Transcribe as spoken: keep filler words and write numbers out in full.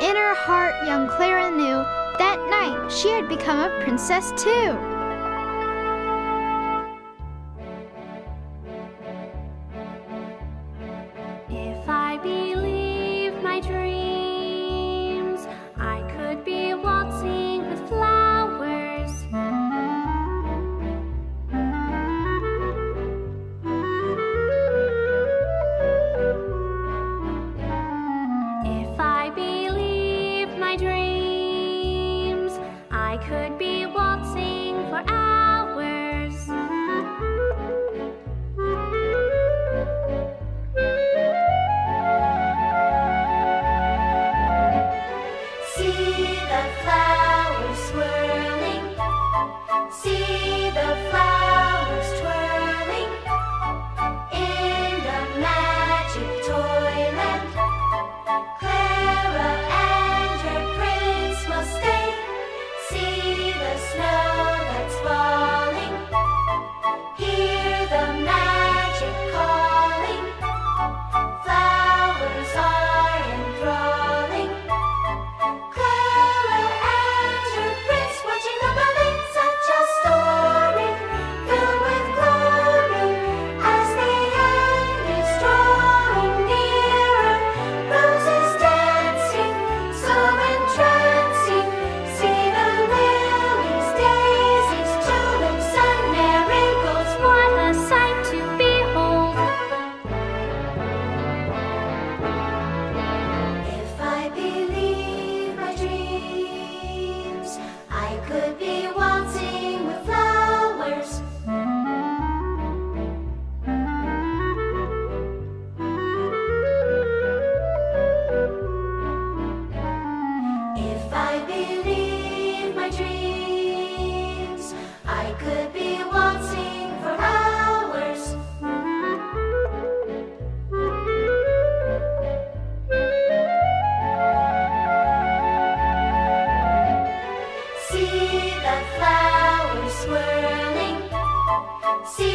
in her heart, young Clara knew that night she had become a princess too. If I believe my dreams, I could be waltzing with flowers. If I believe my dreams, I could be waltzing for hours. See the flowers swirling, see the flowers twirling in the magic toyland. Clara and her prince will stay. See the snow that's falling, hear the magic calling. Flowers are enthralling. Clara and her prince watching the ballet, such a story filled with glory. As the end is drawing nearer, roses dancing, so entrancing. See the lilies, daisies, tulips, and marigolds. What a sight to behold! If I believe my dreams, I could be waltzing with flowers. If I believe my dreams, I could be waltzing for hours. See the flowers swirling, see